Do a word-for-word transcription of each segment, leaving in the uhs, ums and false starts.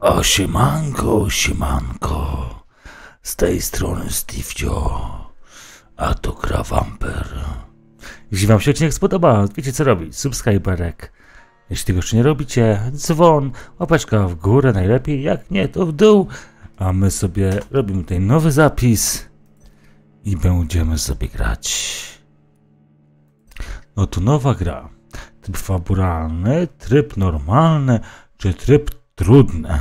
O siemanko, siemanko, z tej strony Steve'cio, a to gra Vamper. Jeśli wam się odcinek spodoba, wiecie co robić, subskryberek. Jeśli tego jeszcze nie robicie, dzwon, łapeczka w górę najlepiej, jak nie to w dół. A my sobie robimy tutaj nowy zapis i będziemy sobie grać. No to nowa gra. Tryb fabularny, tryb normalny, czy tryb trudny.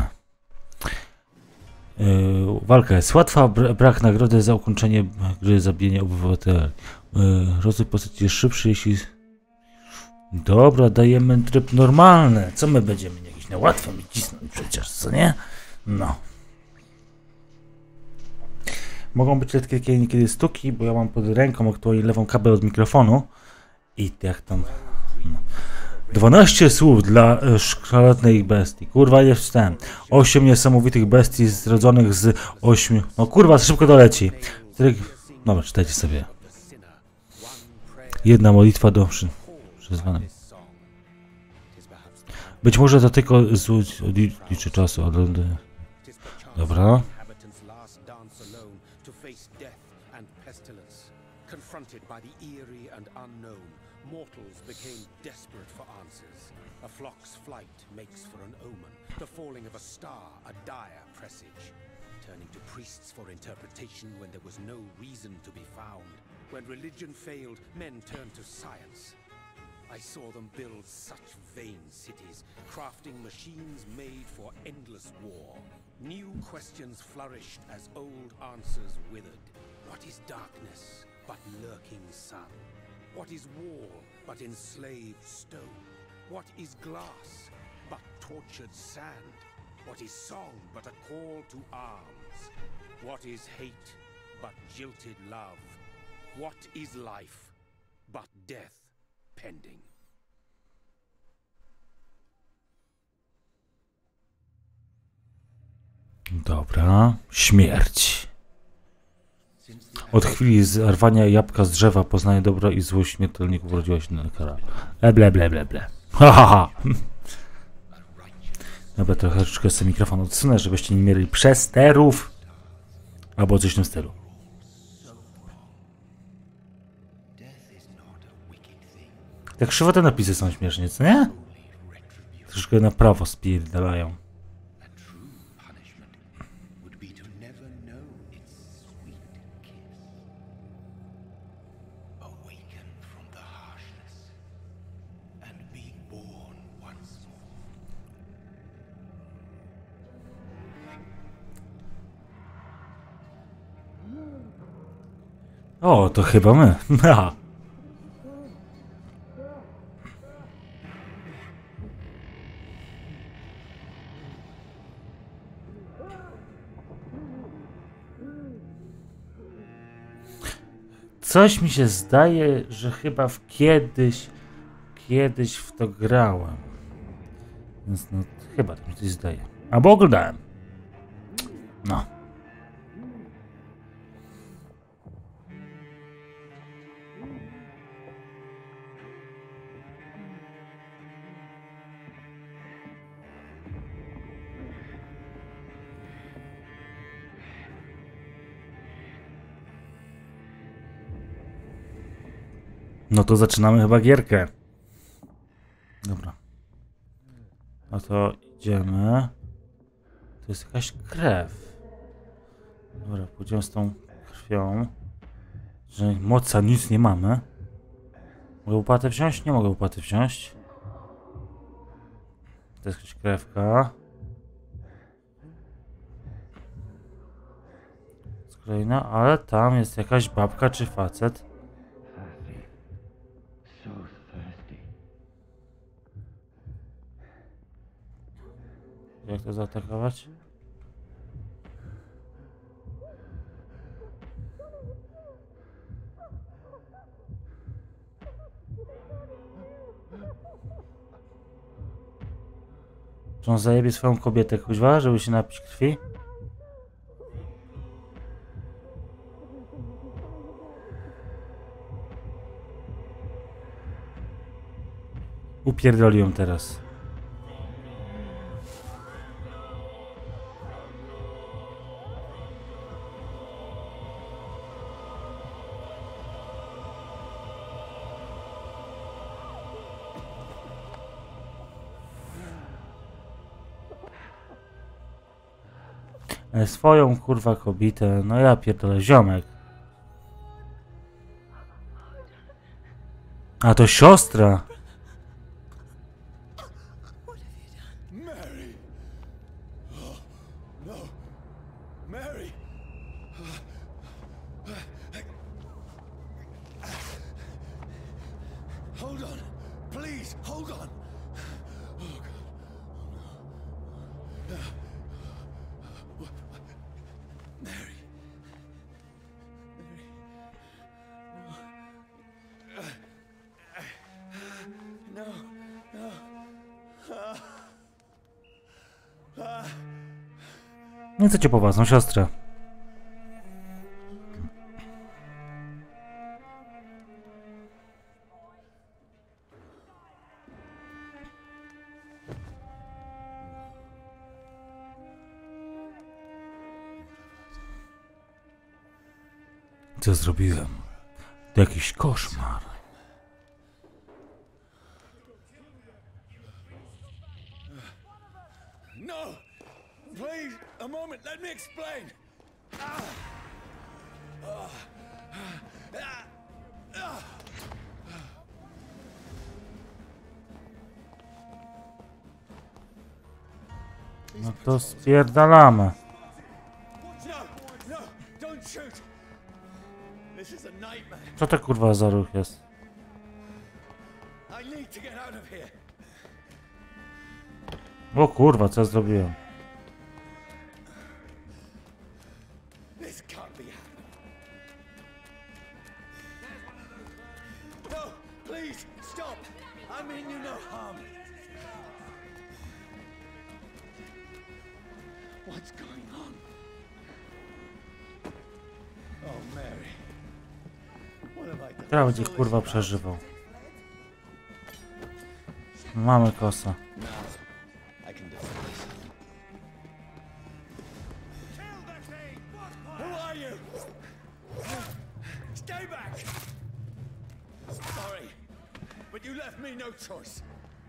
Yy, walka jest łatwa, brak nagrody za ukończenie gry, zabijanie obywateli. Yy, rozwój postaci jest szybszy, jeśli... Dobra, dajemy tryb normalny. Co my będziemy jakieś na łatwym cisnąć przecież, co nie? No. Mogą być lekkie niekiedy stuki, bo ja mam pod ręką aktualnie lewą kabel od mikrofonu. I jak tam... No. dwanaście słów dla e, szkaratnej bestii. Kurwa, jest ten. osiem niesamowitych bestii zrodzonych z ośmiu... No kurwa, szybko doleci. Dobra, czytajcie sobie. Jedna modlitwa do przy... przyzwanej. Być może to tylko liczy czasu, ale... Dobra. Confronted by the eerie and unknown, mortals became desperate for answers. A flock's flight makes for an omen, the falling of a star a dire presage. Turning to priests for interpretation when there was no reason to be found. When religion failed, men turned to science. I saw them build such vain cities, crafting machines made for endless war. New questions flourished as old answers withered. What is darkness but lurking sun? What is wall but enslaved stone? What is glass but tortured sand? What is song but a call to arms? What is hate but jilted love? What is life but death pending? Dobra, śmierć. Od chwili zerwania jabłka z drzewa poznaje dobro i złość śmiertelników urodziła się na kara. Ble, ble, ble, ble, ble. Ha, ha, ha. Dobra, trochę sobie mikrofon odsunę, żebyście nie mieli przesterów. Albo coś w tym stylu. Tak krzywo te napisy są śmiesznie, co nie? Troszkę na prawo spierdalają. O, to chyba my. Ha. Coś mi się zdaje, że chyba w kiedyś, kiedyś w to grałem. Więc no, chyba to mi coś zdaje. Albo oglądałem. No. No to zaczynamy chyba gierkę. Dobra. No to idziemy. To jest jakaś krew. Dobra, pójdziemy z tą krwią. Że moca nic nie mamy. Mogę łopatę wziąć? Nie mogę łopaty wziąć. To jest jakaś krewka. Jest kolejna, ale tam jest jakaś babka czy facet. Jak to zaatakować? Czy on zajebie swoją kobietę, kuźwa, żeby się napić krwi? Upierdoliłem teraz. E, swoją kurwa kobietę. No ja pierdolę, ziomek. A to siostra. Mary! Oh, no. Mary! Hold on. Please, hold on. Oh, God. Oh, no. Mary. Mary. No. No. No. Nie chcecie po własną siostrę. Co zrobiłem? To jakiś koszmar. No! Please, a moment, let me explain! Ah. Ah. Ah. Ah. No to spierdalamy. No, no, don't shoot! This is a nightmare. Co to kurwa za ruch jest? I need to get out of here. O kurwa, co ja zrobiłem? This can't be happening. No, please, stop! I mean you no harm. What's going on? Oh, Mary. What have I done? Teraz będzie kurwa przeżywał. Mamy kosa. Now, I can do this. Kill the thing! Who are you? Stay back! Sorry, but you left me no choice.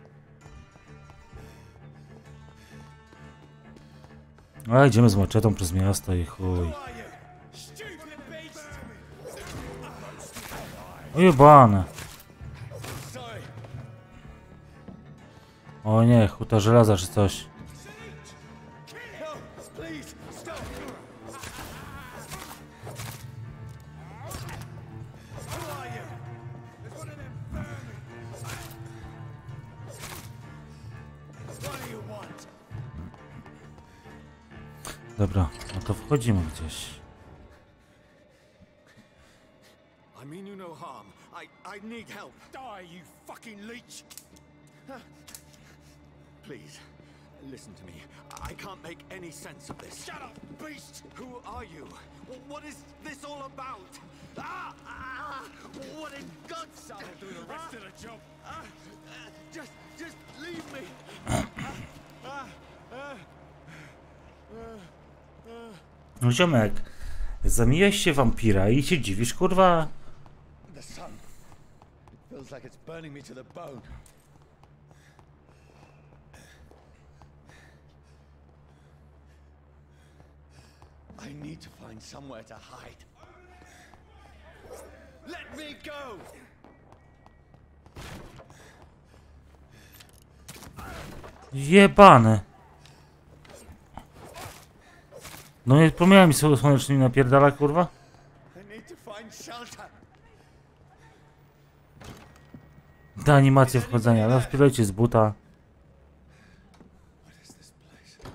A idziemy z maczetą przez miasto i chuj. Who are you? Stupid beast! Ujebane. Sorry. O nie, huta żelaza czy coś. No, please, stop! Who are you? There's one of them vermin. What do you want? Dobra, no to wchodzimy gdzieś. I mean you no harm. I I need help. Die, you fucking leech! Please, listen to me. I can't make any sense of this. Shut up, beast! Who are you? What is this all about? Ah! ah what in God's name? I'll do the rest of the job. Ah, uh, just, just leave me. ah, ah, ah, No ziomek, zamiłeś się wampira i się dziwisz, kurwa. The sun. It feels like it's burning me to the bone. I need to find somewhere to hide. Let me go! Jebany. No nie pomijaj mi sobie słonecznymi napierdala, kurwa. I need to find shelter. Da animację wchodzenia, no wpierajcie z buta. What is this place?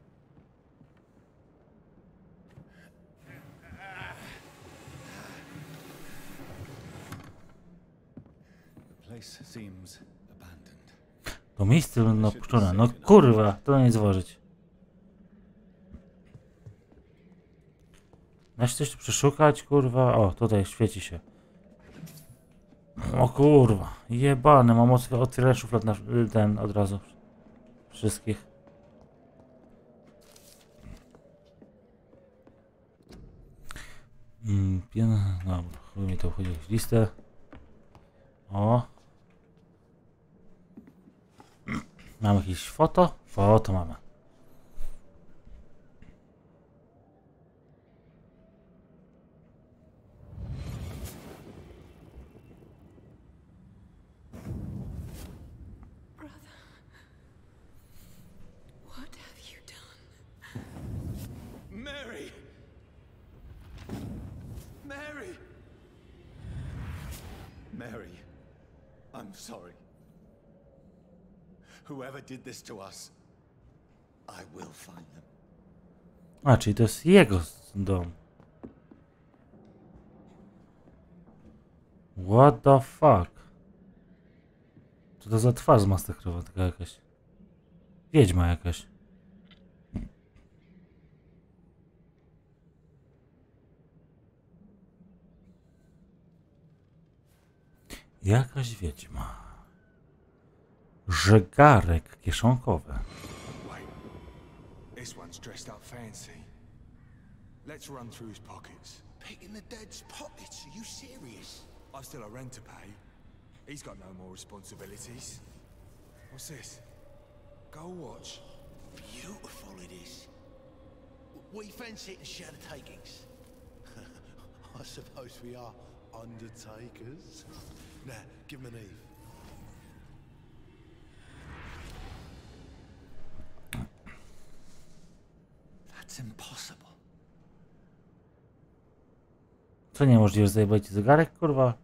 The place seems abandoned. To miejsce będą opuszczone. No kurwa, to nie zważyć. Da się coś tu przeszukać, kurwa. O, tutaj świeci się. O kurwa, jebany, mam otwierać szuflad na ten od razu. Wszystkich. Mm, piena, dobra, chuj mi to wchodzi w listę. O. Mamy jakieś foto? Foto mamy. I'm sorry. Whoever did this to us, I will find them. A, czyli to jest jego dom. What the fuck? Co to za twarz zmasakrowa taka jakaś? Wiedźma jakaś. Jakaś wiedźma. Żegarek kieszonkowy. Wait, this one's dressed up fancy. Let's run through his pockets. Picking the dead's pockets? Are you serious? I've still a rent to pay. He's got no more responsibilities. What's this? Go watch. Beautiful it is. We fancy it and share the takings. I suppose we are undertakers. Now, give him an Eve. That's impossible. Co niemożliwe, zajebać ci zegarek, kurwa?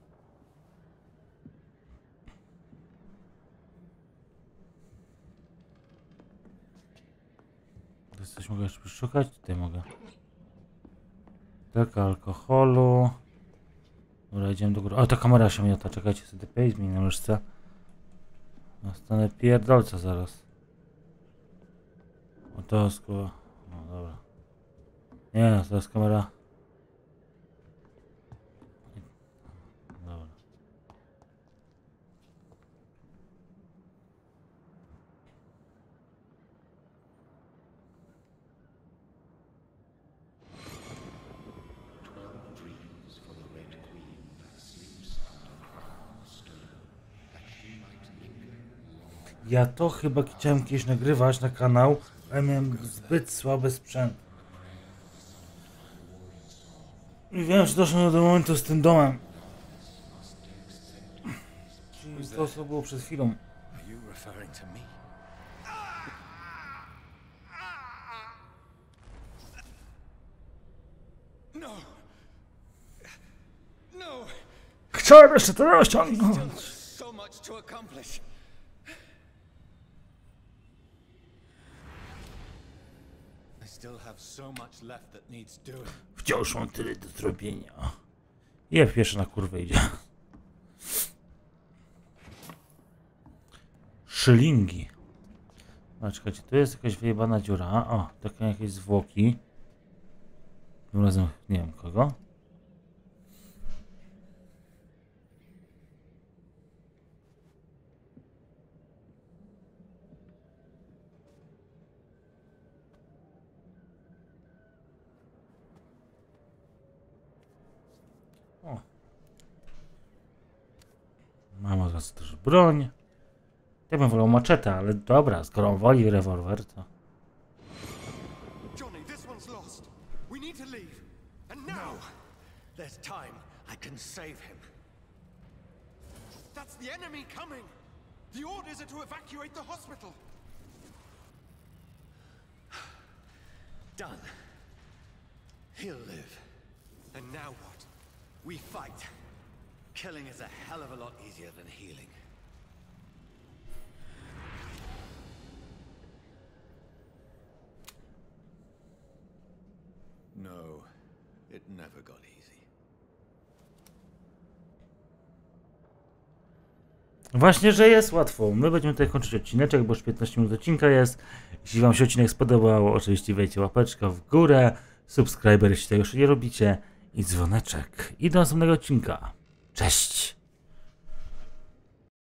To coś mogę jeszcze szukać? Tutaj mogę. Taka alkoholu. Dobra, idziemy do góry. O, ta kamera się miota. Czekajcie, sobie pace mi na myszce. Nastanę pierdolca zaraz. O, to jest kurwa. No dobra. Nie, to jest kamera. Dobra. Ja to chyba chciałem kiedyś nagrywać na kanał, ale miałem zbyt słaby sprzęt. I wiem, że doszło do momentu z tym domem. Czyli to, co było przed chwilą. Are you referring to me? No. No. Chciałem jeszcze to rozciągnąć. So much to accomplish. I still have so much left that needs doing. Wciąż mam tyle do zrobienia. Jeb pierwszy na kurwę idzie. Szylingi. No, czekajcie, tu jest jakaś wyjebana dziura. O, takie jakieś zwłoki. Tym razem nie wiem kogo. O. Mama zaraz też broń. Ja bym wolał maczetę, ale dobra, skoro on woli rewolwer, to... Johnny, this one's lost. We need to leave. And now. There's time. I can save him. That's the enemy coming. The orders are to evacuate the hospital. Done. He'll live. And now what? We fight. Killing is a hell of a lot easier than healing. No, it never got easy. Właśnie, że jest łatwo. My będziemy tutaj kończyć odcineczek, bo już piętnaście minut odcinka jest. Jeśli wam się odcinek spodobał, oczywiście wejdźcie łapeczkę w górę, subskryber, jeśli tego jeszcze nie robicie, i dzwoneczek. I do następnego odcinka. Cześć!